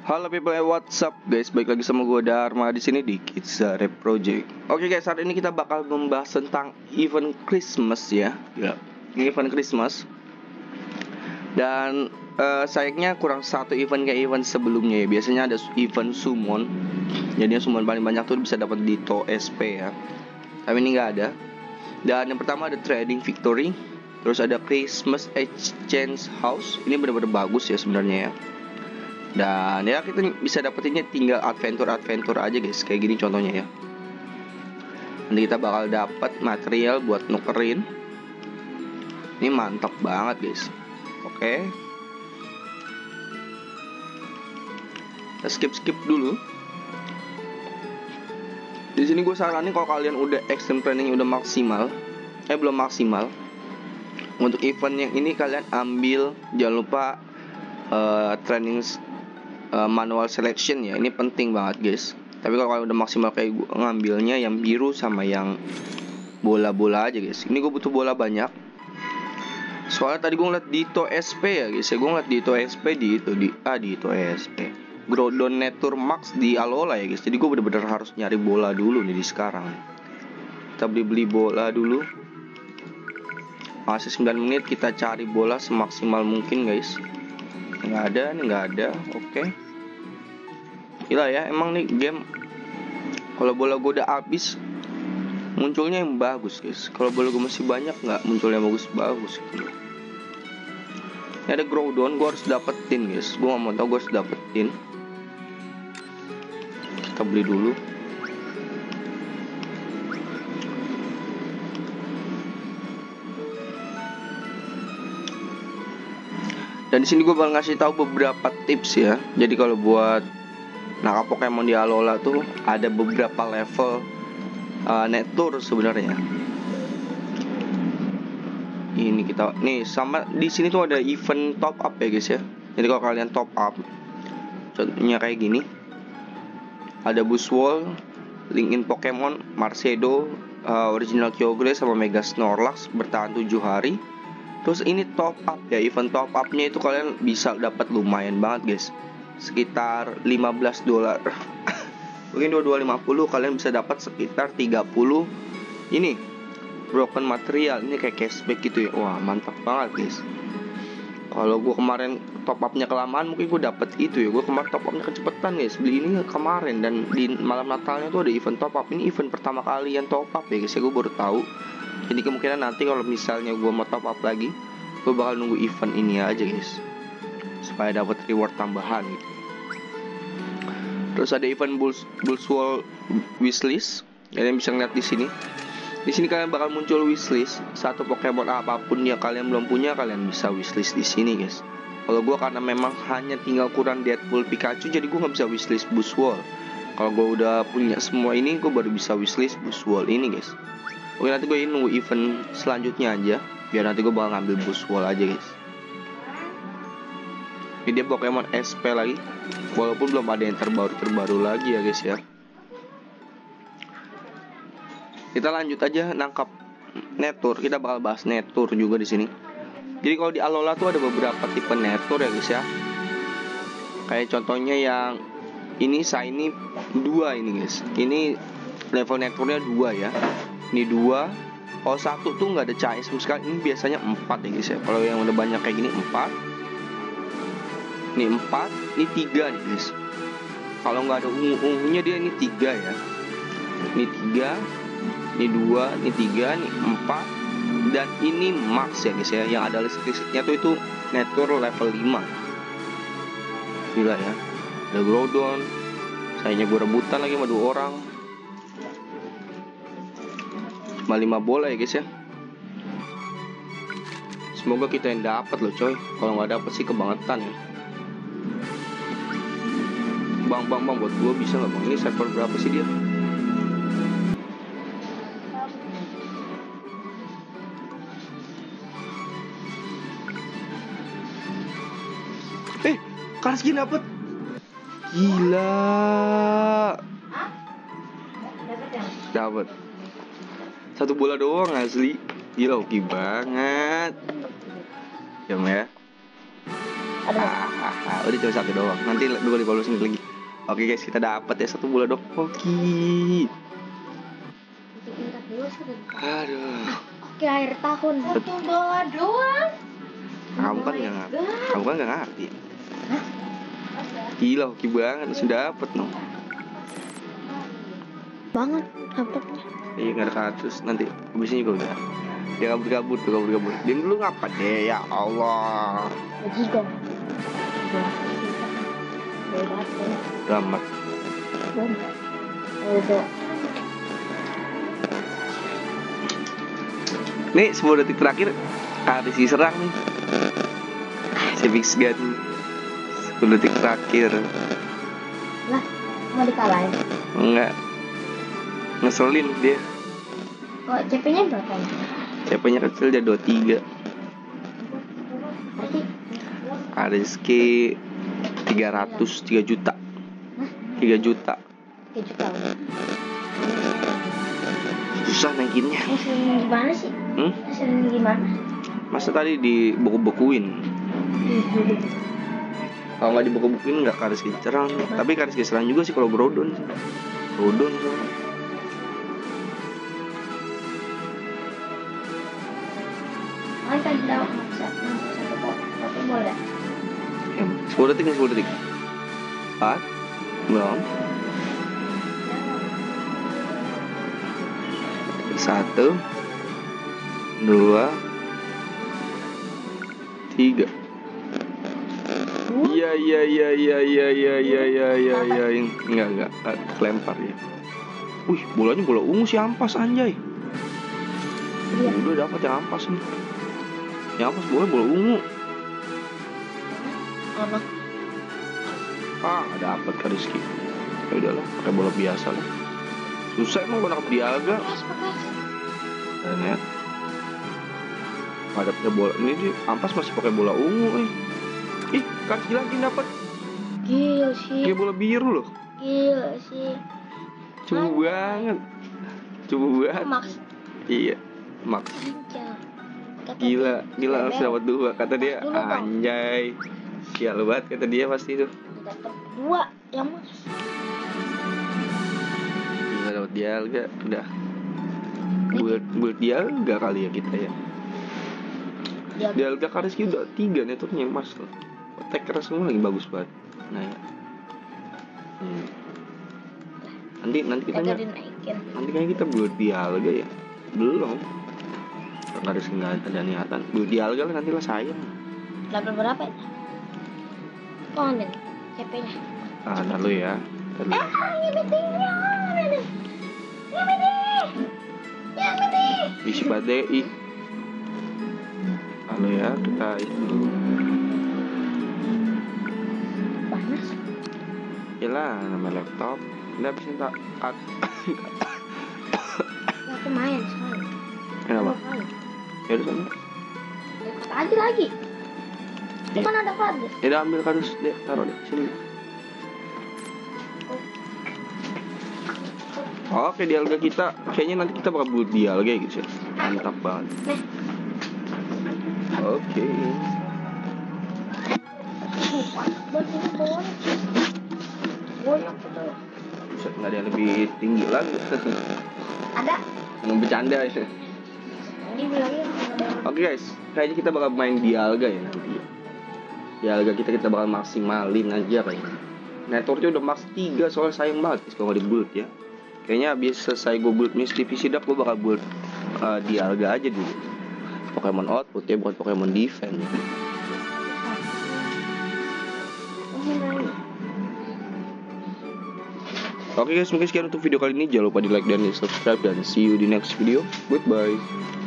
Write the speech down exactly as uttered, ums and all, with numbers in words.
Halo people, eh, what's up guys? Balik lagi sama gue Dharma di sini di Kids Rap Project. Oke guys, saat ini kita bakal membahas tentang event Christmas ya. Ya, ini event Christmas. Dan uh, sayangnya kurang satu event kayak event sebelumnya ya. Biasanya ada event summon. Jadinya summon paling banyak tuh bisa dapat di T O S P ya. Tapi ini nggak ada. Dan yang pertama ada Trading Victory. Terus ada Christmas Exchange House. Ini benar-benar bagus ya sebenarnya ya. Dan ya kita bisa dapetinnya tinggal adventure-adventure aja guys. Kayak gini contohnya ya. Nanti kita bakal dapat material buat nukerin. Ini mantap banget guys. Oke. Kita skip-skip dulu. Di sini gue saranin kalau kalian udah extreme training udah maksimal, eh belum maksimal, untuk event yang ini kalian ambil jangan lupa uh, training uh, manual selection ya. Ini penting banget guys. Tapi kalau kalian udah maksimal kayak gue, ngambilnya yang biru sama yang bola-bola aja guys. Ini gue butuh bola banyak. Soalnya tadi gue ngeliat di T O S P ya guys ya. Gue ngeliat di T O S P di itu di ah di T O S P Groudon Nature Max di Alola ya guys. Jadi gue bener-bener harus nyari bola dulu nih di sekarang. Kita beli-beli bola dulu. Masih sembilan menit, kita cari bola semaksimal mungkin guys. Nggak ada, nih nggak ada. Oke. Gila ya, emang nih game kalau bola gue udah habis munculnya yang bagus guys. Kalau bola gue masih banyak nggak munculnya bagus-bagus gitu. Ini ada Groudon, gue harus dapetin guys. Gue nggak mau tau, gue harus dapetin. Kita beli dulu. Dan di sini gue bakal ngasih tahu beberapa tips ya. Jadi kalau buat nangkap Pokemon di Alola tuh ada beberapa level uh, Nature sebenarnya. Ini kita nih sama di sini tuh ada event top up ya guys ya. Jadi kalau kalian top up, contohnya kayak gini. Ada Buzzwole, Link-in Pokemon, Marcedo, uh, Original Kyogre sama Mega Snorlax bertahan tujuh hari. Terus ini top up ya, event top upnya itu kalian bisa dapat lumayan banget guys. Sekitar lima belas dolar. Mungkin dua puluh dua lima puluh kalian bisa dapat sekitar tiga puluh ini broken material. Ini kayak cashback gitu ya. Wah, mantap banget guys. Kalau gue kemarin top upnya kelamaan, mungkin gue dapet itu ya. Gue kemarin top upnya kecepatan guys. Beli ini kemarin dan di malam Natalnya tuh ada event top up. Ini event pertama kali yang top up ya guys ya. Gue baru tahu. Jadi kemungkinan nanti kalau misalnya gue mau top up lagi, gue bakal nunggu event ini aja guys, supaya dapat reward tambahan gitu. Terus ada event Buzzwole wishlist. Kalian bisa ngeliat di sini. Di sini kalian bakal muncul wishlist satu Pokemon apapun yang kalian belum punya, kalian bisa wishlist di sini guys. Kalau gue karena memang hanya tinggal kurang Deadpool Pikachu, jadi gue nggak bisa wishlist Buzzwole. Kalau gue udah punya semua ini, gue baru bisa wishlist Buzzwole ini guys. Oke, nanti gue ini nunggu event selanjutnya aja, biar nanti gue bakal ngambil Buzzwole aja guys. Ini dia Pokemon S P lagi, walaupun belum ada yang terbaru-terbaru lagi ya guys ya. Kita lanjut aja nangkap Nature. Kita bakal bahas Nature juga di sini. Jadi kalau di Alola tuh ada beberapa tipe Nature ya guys ya. Kayak contohnya yang ini Shiny dua ini guys. Ini level Nature-nya dua ya. Ini dua. Kalau satu tuh nggak ada cahaya sama sekali. Ini biasanya empat ya guys ya. Kalau yang udah banyak kayak gini empat. Ini empat, ini tiga nih guys. Kalau nggak ada ungu-ungunya dia ini tiga ya. Ini tiga, ini dua, ini tiga, ini empat, dan ini max ya guys ya. Yang ada listrik-listriknya tuh itu Nature level lima. Gila ya. Ada Groudon. Sayangnya gue rebutan lagi sama dua orang. Cuma lima bola ya guys ya. Semoga kita yang dapat loh coy. Kalau nggak dapat sih kebangetan ya. Bang bang bang buat gue bisa nggak bang? Ini server berapa sih dia? Eh, Karski dapet. Gila. Dapat. Satu bola doang asli. Gila oke banget. Jom ya. Ah, Ah, udah cuma satu doang. Nanti dua lima belas menit lagi. Oke guys, kita dapat ya satu bola dok. Oke. Aduh. Oke, akhir tahun. Satu bola doang. Kamu kan nggak ngerti. Kamu kan nggak ngerti. Gila, hoki banget sudah dapet no. Banget dapetnya. Iya nggak ada kartus. Nanti habisnya juga udah. Dia kabur-kabur tuh, kabur-kabur. Dia dulu ngapa deh ya Allah. Jigo. Selamat. Nih sepuluh detik terakhir habis diserang nih. Si Fix Gun. sepuluh detik terakhir. Lah, mau dikalahin? Enggak. Ngeselin dia. Kok C P-nya berapa? C P-nya kecil dia dua puluh tiga. Berarti Ada ski tiga ratus tiga juta. tiga juta. tiga juta. Susah naikinnya. Hasilnya gimana sih? Hmm? Hasilnya gimana? Masa tadi dibuku-bukuin. Kalau nggak dibuku-bukuin nggak Kariski cerang. Tapi Kariski serang juga sih kalau Groudon. Groudon soalnya. Kan kan dapat maksa satu kok satu bola. Ya, sepuluh detik nih sepuluh detik. Empat. Belum. Satu. Dua. Tiga. Iya iya iya iya iya iya iya iya iya iya enggak enggak kelempar ya. Wih bolanya bola ungu sih ampas anjay. Iya. Udah dapat yang ampas nih. Yang ampas bola bola ungu. Apa? Ah nggak dapat Kariski. Ya udahlah pakai bola biasa lah. Susah emang gua nangkep Dialga. Ya. Ada pakai bola ini dia ampas masih pakai bola ungu eh. Ih, Kariski lagi dapat. Gila sih. Kayak bola biru loh. Gila sih. Cubu banget. Cubu banget. Max. Iya, Max. Anjay. Kata Gila, dia, gila harus Bel. dapat dua kata dia. Dulu, Bang. Anjay. Sial banget kata dia pasti itu. Dapat dua yang Max. Gila dapat Dialga udah. Buat buat Dialga kali ya kita ya. Dia Dialga Kariski udah tiga networknya Mas loh. Attacker semua lagi bagus banget. Nah ya. Hmm. Nanti nanti kita agak nya- dinaikin. nanti kayaknya kita buat Dialga ya. Belum. Kariski nggak ada niatan. Buat Dialga lah nanti lah sayang. Level berapa ya? Oh, nih. C P-nya. Ah, ntar lu ya. Ntar lu. Ah, ini meetingnya. Ini. Ini meeting. Ya, meeting. Isi B D I. Halo ya, kita itu dulu. Panas. Yalah, nama laptop. Ini habis minta cut. Ya, aku main sekali. Kenapa? Dua kali. Ya udah sana. Dekat aja lagi. Itu Iya. kan ada kardus. Ya udah ambil kardus deh, taruh deh sini. Oke, Dialga kita kayaknya nanti kita bakal buat Dialga gitu sih. Mantap banget. Nih. Oke. Buat ini boleh. Banyak betul. Buset, nggak ada yang lebih tinggi lagi. Ada. Mau bercanda ya. Ini bilangnya ada. Oke guys, kayaknya kita bakal main Dialga ya nanti. Dialga kita kita bakal maksimalin aja kayaknya. Networknya udah max tiga soalnya sayang banget guys kalau nggak di-build ya. Kayaknya abis selesai gue build Misty Visidak gue bakal build uh, Dialga aja dulu. Pokemon output ya, bukan Pokemon defense. Oke guys, mungkin sekian untuk video kali ini. Jangan lupa di like dan di subscribe dan see you di next video. Goodbye.